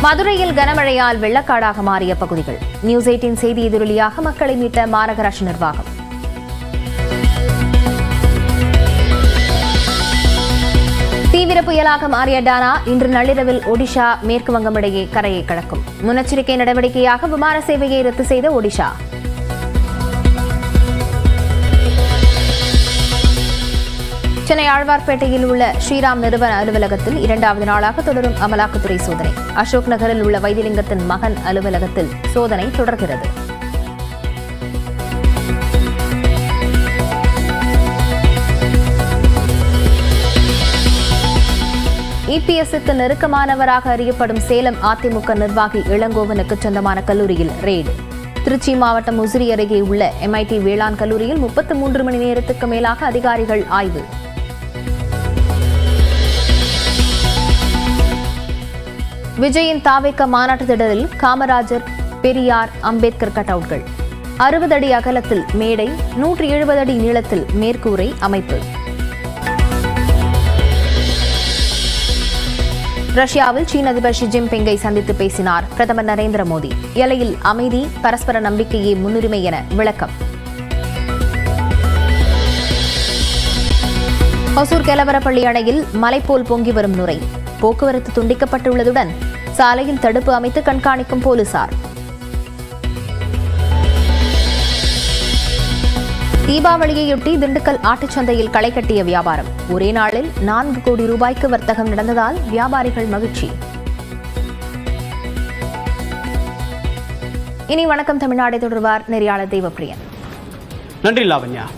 மதுரையில் கனமழையால் வெள்ளக்காடாக மாறிய பகுதிகள். News18 செய்தி எதிரொலியாக மக்களை மீட்ட மாநகராட்சி நிர்வாகம். தீவிர புயலாக மாறிய டானா இன்று நள்ளிரவில் ஒடிஷா மேற்கு வங்கம் இடையே கரையை கடக்கும். முன்னெச்சரிக்கை நடவடிக்கையாக விமான சேவையை ரத்து செய்த ஒடிஷா. சென்னை ஆழ்வார்பேட்டையில் உள்ள ஸ்ரீராம் நிறுவன அலுவலகத்தில் 2வது நாளாக தொடரும் அமலாக்கத்துறை சோதனை. அசோக் நகரில் உள்ள வைத்திலிங்கத்தின் மகன் அலுவலகத்தில் சோதனை தொடர்கிறது. இபிஎஸ்க்கு நெருக்கமானவராக அறியப்படும் சேலம் அதிமுக நிர்வாகி இளங்கோவனுக்கு சொந்தமான கல்லூரியில் ரெய்டு. திருச்சி மாவட்டம் உசிரி அருகே உள்ள MIT வேளாண் கல்லூரியில் 33 மணி நேரத்துக்கு மேலாக அதிகாரிகள் ஆய்வு. விஜயின் தாவேக மாநாட்டு திடலில் காமராஜர், பெரியார், அம்பேத்கர் கட் அவுட்கள். 60 அடி அகலத்தில் மேடை, 170 அடி நீளத்தில் மேற்கூரை அமைப்பு. ரஷ்யாவில் சீன அதிபர் ஷி ஜின்பிங்கை சந்தித்து பேசினார் பிரதமர் நரேந்திர மோடி. எல்லையில் அமைதி, பரஸ்பர நம்பிக்கையே முன்னுரிமை என விளக்கம். ஒசூர் கெலவரப்பள்ளி அணையில் மலை போல் பொங்கி வரும் நுரை. போக்குவரத்து துண்டிக்கப்பட்டுள்ளதுடன் சாலையில் தடுப்பு அமைத்து கண்காணிக்கும் போலீசார். தீபாவளியையொட்டி திண்டுக்கல் ஆட்டுச்சந்தையில் களை கட்டிய வியாபாரம். ஒரே நாளில் 4 கோடி ரூபாய்க்கு வர்த்தகம் நடந்ததால் வியாபாரிகள் மகிழ்ச்சி. இனி வணக்கம் தமிழ்நாடு தொடர்வார் நெறியாளர் தேவப்பிரியன். நன்றி லாவண்யா.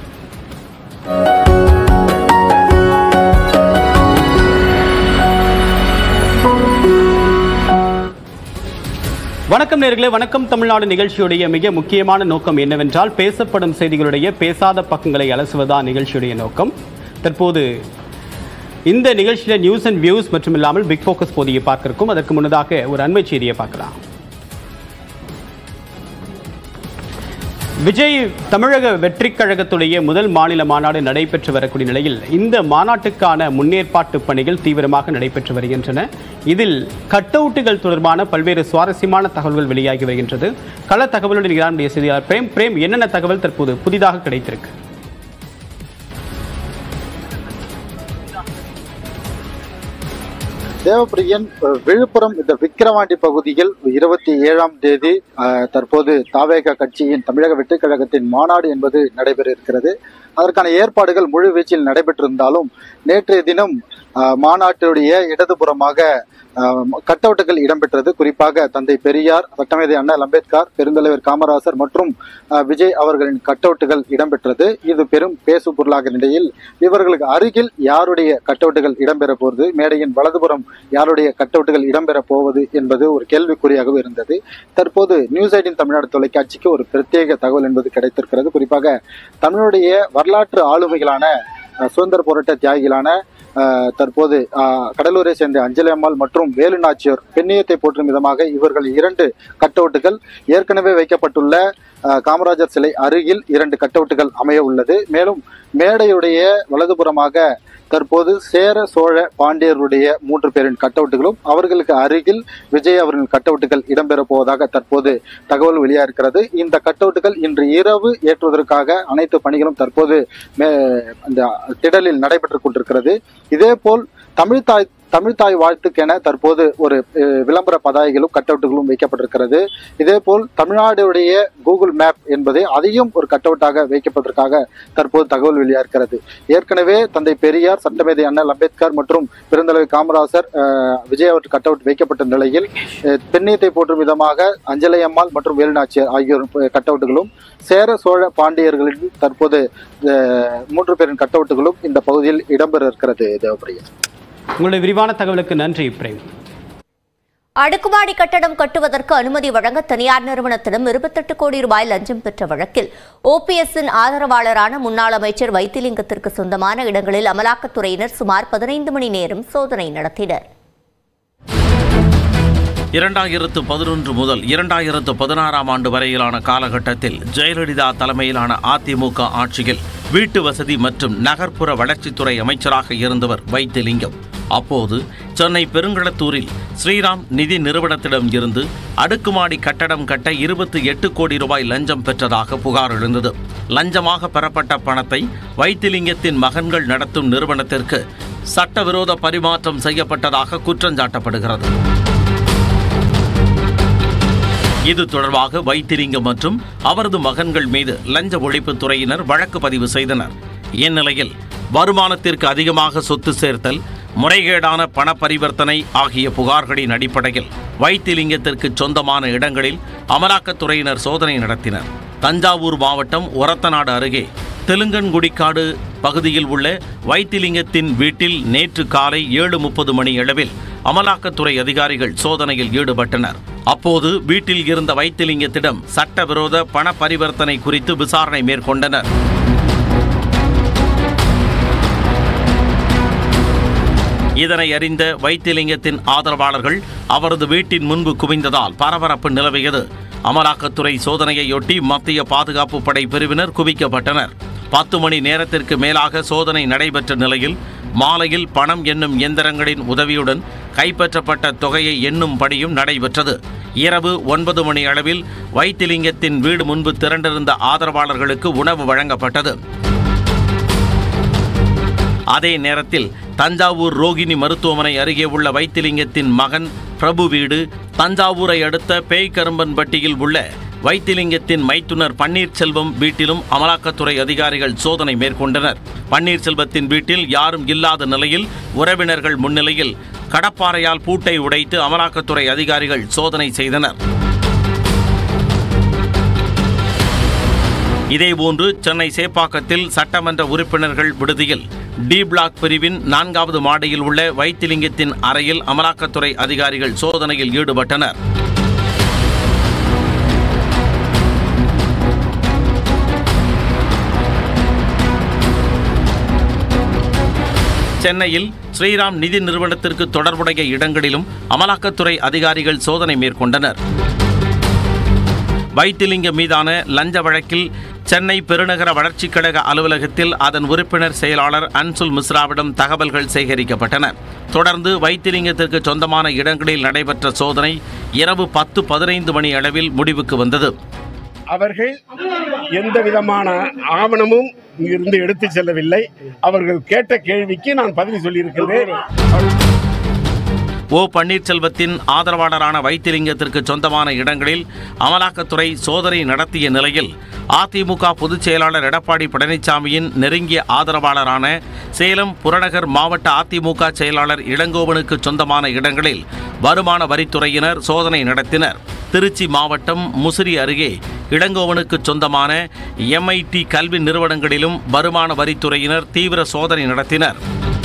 வணக்கம் நேயர்களே, வணக்கம் தமிழ்நாடு நிகழ்ச்சியுடைய மிக முக்கியமான நோக்கம் என்னவென்றால் பேசப்படும் செய்திகளுடைய பேசாத பக்கங்களை அலசுவதுதான் நிகழ்ச்சியுடைய நோக்கம். தற்போது இந்த நிகழ்ச்சியில நியூஸ் அண்ட் வியூஸ் மற்றும் இல்லாமல் பிக் ஃபோக்கஸ் போதியை பார்க்க இருக்கும். அதற்கு முன்னதாக ஒரு அண்மை செய்தியை பார்க்கலாம். விஜய் தமிழக வெற்றிக் கழகத்துடைய முதல் மாநில மாநாடு நடைபெற்று வரக்கூடிய நிலையில் இந்த மாநாட்டுக்கான முன்னேற்பாட்டு பணிகள் தீவிரமாக நடைபெற்று வருகின்றன. இதில் கட் அவுட்டுகள் தொடர்பான பல்வேறு சுவாரஸ்யமான தகவல்கள் வெளியாகி வருகின்றது. கள தகவலுடன் நம்முடைய செய்தியாளர் பிரேம் என்னென்ன தகவல் தற்போது புதிதாக கிடைத்திருக்கு? தேவப்பிரியன், விழுப்புரம் இந்த விக்கிரவாண்டி பகுதியில் 27ஆம் தேதி தற்போது தாவேக கட்சியின் தமிழக வெற்றிக் கழகத்தின் மாநாடு என்பது நடைபெற இருக்கிறது. அதற்கான ஏற்பாடுகள் முழு வீச்சில் நடைபெற்றிருந்தாலும் நேற்றைய தினம் மாநாட்டுடைய இடதுபுறமாக கட் அவுட்டுகள் இடம்பெற்றது. குறிப்பாக தந்தை பெரியார், சட்டமேதை அண்ணல் அம்பேத்கர், பெருந்தலைவர் காமராஜர் மற்றும் விஜய் அவர்களின் கட் அவுட்டுகள் இடம்பெற்றது. இது பெரும் பேசு பொருளாக நிலையில் இவர்களுக்கு அருகில் யாருடைய கட் அவுட்டுகள் இடம்பெற போவது, மேடையின் வலதுபுறம் யாருடைய கட் அவுட்டுகள் இடம்பெற போவது என்பது ஒரு கேள்விக்குறியாகவே இருந்தது. தற்போது News18 தமிழ்நாடு தொலைக்காட்சிக்கு ஒரு பிரத்யேக தகவல் என்பது கிடைத்திருக்கிறது. குறிப்பாக தமிழுடைய வரலாற்று ஆளுமைகளான சுதந்திர போராட்ட தியாகிகளான தற்போது கடலூரை சேர்ந்த அஞ்சலி அம்மாள் மற்றும் வேலு நாச்சியார் பெண்ணியத்தை போற்றும் விதமாக இவர்கள் 2 கட் அவுட்டுகள் ஏற்கனவே வைக்கப்பட்டுள்ள காமராஜர் சிலை அருகில் 2 கட் அவுட்டுகள் அமைய உள்ளது. மேலும் மேடையுடைய வலதுபுறமாக தற்போது சேர சோழ பாண்டியருடைய 3 பேரின் கட் அவுட்டுகளும் அவர்களுக்கு அருகில் விஜய் அவர்களின் கட் அவுட்டுகள் இடம்பெற போவதாக தற்போது தகவல் வெளியாகிறது. இந்த கட் அவுட்டுகள் இன்று இரவு ஏற்றுவதற்காக அனைத்து பணிகளும் தற்போது அந்த திடலில் நடைபெற்றுக் கொண்டிருக்கிறது. இதேபோல் தமிழ்தாய் வாழ்த்துக்கென தற்போது ஒரு விளம்பர பதாகைகளும் கட் அவுட்டுகளும் வைக்கப்பட்டிருக்கிறது. இதேபோல் தமிழ்நாடுடைய கூகுள் மேப் என்பதை அதையும் ஒரு கட் அவுட்டாக வைக்கப்பதற்காக தற்போது தகவல் வெளியாகிறது. ஏற்கனவே தந்தை பெரியார், சட்டமேதை அண்ணல் அம்பேத்கர் மற்றும் பெருந்தலைவர் காமராஜர், விஜய் அவர்கள் கட் அவுட் வைக்கப்பட்ட நிலையில் பெண்ணியத்தை போற்றும் விதமாக அஞ்சலி அம்மாள் மற்றும் வேலு நாச்சியார் ஆகியோர் கட் அவுட்டுகளும் சேர சோழ பாண்டியர்களின் தற்போது 3 பேரின் கட் அவுட்டுகளும் இந்த பகுதியில் இடம்பெற இருக்கிறது. தேவப்பிரியன், உங்களுடைய விரிவான தகவலுக்கு நன்றி பிரேம். அடுக்குமாடி கட்டடம் கட்டுவதற்கு அனுமதி வழங்க தனியார் நிறுவனத்திடம் 28 கோடி ரூபாய் லஞ்சம் பெற்ற வழக்கில் OPS-இன் ஆதரவாளரான முன்னாள் அமைச்சர் வைத்திலிங்கத்திற்கு சொந்தமான இடங்களில் அமலாக்கத்துறையினர் சுமார் 15 மணி நேரம் சோதனை நடத்தினர். 2011 முதல் 2016 ஆண்டு வரையிலான காலகட்டத்தில் ஜெயலலிதா தலைமையிலான அதிமுக ஆட்சியில் வீட்டு வசதி மற்றும் நகர்ப்புற வளர்ச்சித்துறை அமைச்சராக இருந்தவர் வைத்திலிங்கம். அப்போது சென்னை பெருங்களத்தூரில் ஸ்ரீராம் நிதி நிறுவனத்திடம் இருந்து அடுக்குமாடி கட்டடம் கட்ட 28 கோடி ரூபாய் லஞ்சம் பெற்றதாக புகார் எழுந்தது. லஞ்சமாக பெறப்பட்ட பணத்தை வைத்திலிங்கத்தின் மகன்கள் நடத்தும் நிறுவனத்திற்கு சட்டவிரோத பரிமாற்றம் செய்யப்பட்டதாக குற்றஞ்சாட்டப்படுகிறது. இது தொடர்பாக வைத்திலிங்கம் மற்றும் அவரது மகன்கள் மீது லஞ்ச ஒழிப்புத் துறையினர் வழக்கு பதிவு செய்தனர். இந்நிலையில் வருமானத்திற்கு அதிகமாக சொத்து சேர்த்தல், முறைகேடான பண பரிவர்த்தனை ஆகிய புகார்களின் அடிப்படையில் வைத்திலிங்கத்திற்கு சொந்தமான இடங்களில் அமலாக்கத்துறையினர் சோதனை நடத்தினர். தஞ்சாவூர் மாவட்டம் ஒரத்தநாடு அருகே தெலுங்கன்குடிக்காடு பகுதியில் உள்ள வைத்திலிங்கத்தின் வீட்டில் நேற்று காலை 7:30 மணி அளவில் அமலாக்கத்துறை அதிகாரிகள் சோதனையில் ஈடுபட்டனர். அப்போது வீட்டில் இருந்த வைத்திலிங்கத்திடம் சட்டவிரோத பண பரிவர்த்தனை குறித்து விசாரணை மேற்கொண்டனர். இதனை அறிந்த வைத்திலிங்கத்தின் ஆதரவாளர்கள் அவரது வீட்டின் முன்பு குவிந்ததால் பரபரப்பு நிலவியது. அமலாக்கத்துறை சோதனையையொட்டி மத்திய பாதுகாப்பு படை பிரிவினர் குவிக்கப்பட்டனர். 10 மணி நேரத்திற்கு மேலாக சோதனை நடைபெற்ற நிலையில் மாலையில் பணம் எண்ணும் இயந்திரங்களின் உதவியுடன் கைப்பற்றப்பட்ட தொகையை எண்ணும் பணியும் நடைபெற்றது. இரவு 9 மணி அளவில் வைத்திலிங்கத்தின் வீடு முன்பு திரண்டிருந்த ஆதரவாளர்களுக்கு உணவு வழங்கப்பட்டது. அதே நேரத்தில் தஞ்சாவூர் ரோகிணி மருத்துவமனை அருகே உள்ள வைத்திலிங்கத்தின் மகன் பிரபு வீடு, தஞ்சாவூரை அடுத்த பேய்கரும்பன்பட்டியில் உள்ள வைத்திலிங்கத்தின் மைத்துனர் பன்னீர்செல்வம் வீட்டிலும் அமலாக்கத்துறை அதிகாரிகள் சோதனை மேற்கொண்டனர். பன்னீர்செல்வத்தின் வீட்டில் யாரும் இல்லாத நிலையில் உறவினர்கள் முன்னிலையில் கடப்பாறையால் பூட்டை உடைத்து அமலாக்கத்துறை அதிகாரிகள் சோதனை செய்தனர். இதேபோன்று சென்னை சேப்பாக்கத்தில் சட்டமன்ற உறுப்பினர்கள் விடுதியில் டி பிளாக் பிரிவின் 4வது மாடியில் உள்ள வைத்திலிங்கத்தின் அறையில் அமலாக்கத்துறை அதிகாரிகள் சோதனையில் ஈடுபட்டனர். சென்னையில் ஸ்ரீராம் நிதி நிறுவனத்திற்கு தொடர்புடைய இடங்களிலும் அமலாக்கத்துறை அதிகாரிகள் சோதனை மேற்கொண்டனர். வைத்திலிங்கம் மீதான லஞ்ச வழக்கில் சென்னை பெருநகர வளர்ச்சிக் கழக அலுவலகத்தில் அதன் உறுப்பினர் செயலாளர் அன்சுல் மிஸ்ராவிடம் தகவல்கள் சேகரிக்கப்பட்டன. தொடர்ந்து வைத்திலிங்கத்திற்கு சொந்தமான இடங்களில் நடைபெற்ற சோதனை இரவு 10:15 மணி அளவில் முடிவுக்கு வந்தது. அவர்கள் எந்த விதமான ஆவணமும் இங்கிருந்து எடுத்துச் செல்லவில்லை. அவர்கள் கேட்ட கேள்விக்கு நான் பதில் சொல்லியிருக்கிறேன். ஓ பன்னீர்செல்வத்தின் ஆதரவாளரான வைத்திலிங்கத்திற்கு சொந்தமான இடங்களில் அமலாக்கத்துறை சோதனை நடத்திய நிலையில் அதிமுக பொதுச் செயலாளர் எடப்பாடி பழனிசாமியின் நெருங்கிய ஆதரவாளரான சேலம் புறநகர் மாவட்ட அதிமுக செயலாளர் இளங்கோவனுக்கு சொந்தமான இடங்களில் வருமான வரித்துறையினர் சோதனை நடத்தினர். திருச்சி மாவட்டம் முசிறி அருகே இளங்கோவனுக்கு சொந்தமான MIT கல்வி நிறுவனங்களிலும் வருமான வரித்துறையினர் தீவிர சோதனை நடத்தினர்.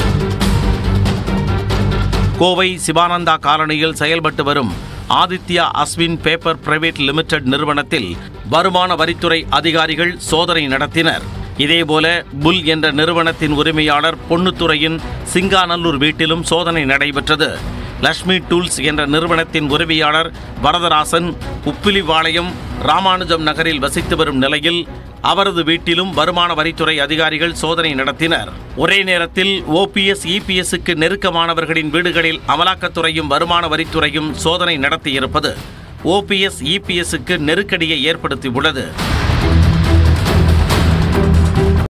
கோவை சிவானந்தா காலனியில் செயல்பட்டு வரும் Aditya Aswin paper private limited நிறுவனத்தில் வருமான வரித்துறை அதிகாரிகள் சோதனை நடத்தினர். இதேபோல புல் என்ற நிறுவனத்தின் உரிமையாளர் பொன்னுத்துறையின் சிங்காநல்லூர் வீட்டிலும் சோதனை நடைபெற்றது. லட்சுமி டூல்ஸ் என்ற நிறுவனத்தின் உரிமையாளர் வரதராசன் உப்பிலிபாளையம் ராமானுஜம் நகரில் வசித்து வரும் நிலையில் அவரது வீட்டிலும் வருமான வரித்துறை அதிகாரிகள் சோதனை நடத்தினர். ஒரே நேரத்தில் OPS EPSக்கு நெருக்கமானவர்களின் வீடுகளில் அமலாக்கத்துறையும் வருமான வரித்துறையும் சோதனை நடத்தியிருப்பது OPS EPSக்கு நெருக்கடியை ஏற்படுத்தியுள்ளது.